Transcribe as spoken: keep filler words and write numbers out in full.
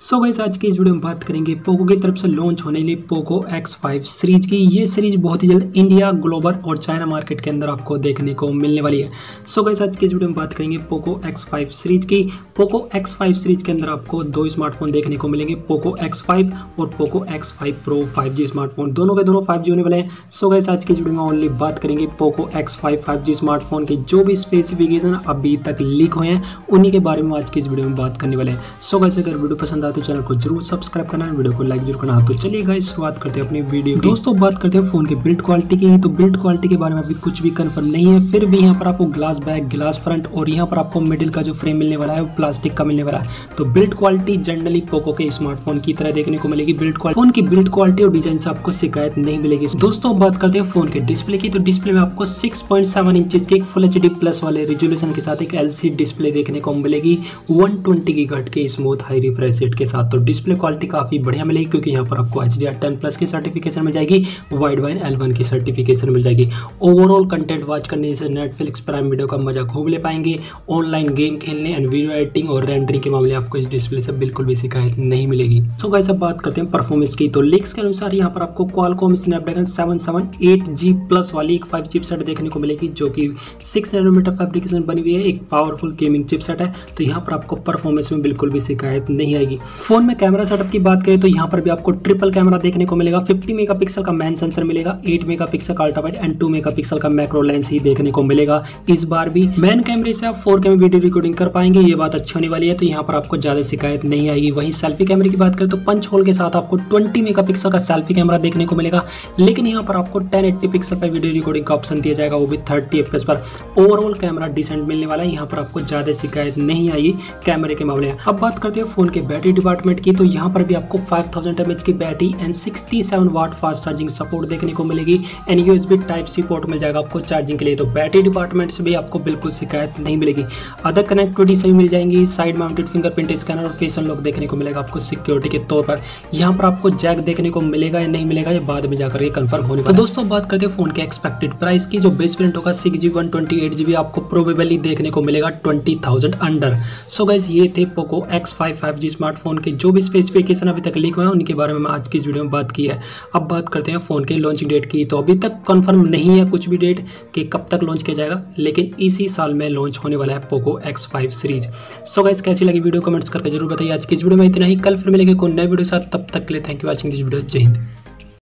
So guys आज की इस वीडियो में बात करेंगे पोको की तरफ से लॉन्च होने वाली पोको एक्स फाइव सीरीज की। ये सीरीज बहुत ही जल्द इंडिया, ग्लोबल और चाइना मार्केट के अंदर आपको देखने को मिलने वाली है। सो गाइस आज की इस वीडियो में बात करेंगे पोको एक्स फाइव सीरीज की। पोको एक्स फाइव सीरीज के अंदर आपको दो स्मार्टफोन देखने को मिलेंगे, पोको एक्स फाइव और Poco X five pro five G smartphone. दोनों के दोनों फाइव जी होने वाले हैं। सो गाइस आज की इस वीडियो में ओनली बात करेंगे Poco X five five G smartphone की जो भी स्पेसिफिकेशन अभी तक लीक हुए हैं उन्हीं के बारे में आज की इस वीडियो में बात करने वाले हैं। सो गाइस अगर वीडियो पसंद आए तो चैनल को जरूर सब्सक्राइब करना है, वीडियो को लाइक जरूर करना। तो चलिए गाइस शुरुआत करते हैं अपनी वीडियो। दोस्तों बात करते हैं फोन की बिल्ड क्वालिटी की। तो बिल्ड क्वालिटी के बारे में अभी कुछ भी कंफर्म नहीं है, फिर भी यहाँ पर आपको ग्लास बैक, ग्लास फ्रंट और यहाँ पर आपको मिडिल का जो फ्रेम मिलने वाला है वो प्लास्टिक का मिलने वाला है। तो बिल्ड क्वालिटी जनरली पोको के स्मार्टफोन की तरह देखने को मिलेगी। बिल्ड क्वालिटी फोन की बिल्ड क्वालिटी और डिजाइन से आपको शिकायत नहीं मिलेगी। दोस्तों बात करते हैं फोन के डिस्प्ले की। तो डिस्प्ले में आपको सिक्स पॉइंट सेवन इंचेस के एक फुल एच डी प्लस वाले रेजोल्यूशन के साथ एक एल सी डी डिस्प्ले देखने को मिलेगी वन ट्वेंटी गीगाहर्ट्ज के स्मूथ हाई रिफ्रेश रेट के साथ। तो डिस्प्ले क्वालिटी काफी बढ़िया मिलेगी क्योंकि यहाँ पर आपको H D R ten plus की सर्टिफिकेशन मिल जाएगी, वाइड वाइन एल वन की सर्टिफिकेशन मिल जाएगी। ओवरऑल कंटेंट वॉच करने से नेटफ्लिक्स प्राइम वीडियो का मजा खूब ले पाएंगे। ऑनलाइन गेम खेलने एंड वीडियो एडिटिंग और रेंडरिंग के मामले आपको इस डिस्प्ले से बिल्कुल भी शिकायत नहीं मिलेगी। सो गाइस अब बात करते हैं परफॉर्मेंस की। तो लीक्स के अनुसार यहाँ पर आपको Qualcomm Snapdragon seven seven eight G plus वाली एक फाइव चिपसेट देखने को मिलेगी जो कि सिक्स नैनोमीटर फैब्रिकेशन बनी हुई है, एक पावरफुल गेमिंग चिपसेट है। तो यहाँ पर आपको परफॉर्मेंस में बिल्कुल भी शिकायत नहीं आएगी। फोन में कैमरा सेटअप की बात करें तो यहाँ पर भी आपको ट्रिपल कैमरा देखने को मिलेगा। फिफ्टी मेगापिक्सल का मेन सेंसर मिलेगा, एट मेगापिक्सल का ultra wide and two megapixel का मैक्रो लेंस ही देखने को मिलेगा। इस बार भी मेन कैमरे से आप फोर के में वीडियो रिकॉर्डिंग कर पाएंगे, ये बात अच्छी होने वाली है। तो यहाँ पर आपको ज्यादा शिकायत नहीं आएगी। वहीं सेल्फी कैमरे की बात करें तो पंच होल के साथ आपको ट्वेंटी मेगापिक्सल का सेल्फी कैमरा देखने को मिलेगा, लेकिन यहाँ पर आपको टेन एट्टी पिक्सल पर वीडियो रिकॉर्डिंग का ऑप्शन दिया जाएगा, वो भी थर्टी एफपीएस पर। ओवरऑल कैमरा डिसेंट मिलने वाला है, यहाँ पर आपको ज्यादा शिकायत नहीं आई कैमरे के मामले में। अब बात करते हैं फोन के बैटरी डिपार्टमेंट की। तो यहाँ पर भी आपको फाइव थाउजेंड एमएच की battery and sixty seven watt fast charging support देखने को मिलेगी and USB type C port मिल जाएगा आपको चार्जिंग के लिए। तो बैटरी डिपार्टमेंट से भी आपको बिल्कुल शिकायत नहीं मिलेगी। अदर कनेक्टिविटी से भी मिल जाएंगी। साइड माउंटेड फिंगरप्रिंट स्कैनर और फेस अनलॉक देखने को मिलेगा आपको सिक्योरिटी के तौर पर। यहाँ पर आपको जैक देखने को मिलेगा या नहीं मिलेगा ये बाद में जाकर के कंफर्म होने। तो दोस्तों बात करते हैं फोन के एक्सपेक्टेड प्राइस की। जो बेस वेरिएंट होगा six G one twenty eight GB आपको प्रोबेबली देखने को मिलेगा twenty thousand under. So guys ये थे Poco X five five G smartphone के जो भी स्पेसिफिकेशन अभी तक लीक हुए हैं उनके बारे में आज की इस वीडियो में बात की है। अब बात करते हैं फोन के लॉन्चिंग डेट की। तो अभी तक कंफर्म नहीं है कुछ भी डेट कि कब तक लॉन्च किया जाएगा, लेकिन इसी साल में लॉन्च होने वाला है Poco X five series. So guys कैसी लगी वीडियो कमेंट्स करके जरूर बताइए। आज की इस वीडियो में इतना ही, कल फिर मिलेंगे कोई नए वीडियो के साथ। तब तक के लिए thank you watching this video. जय हिंद।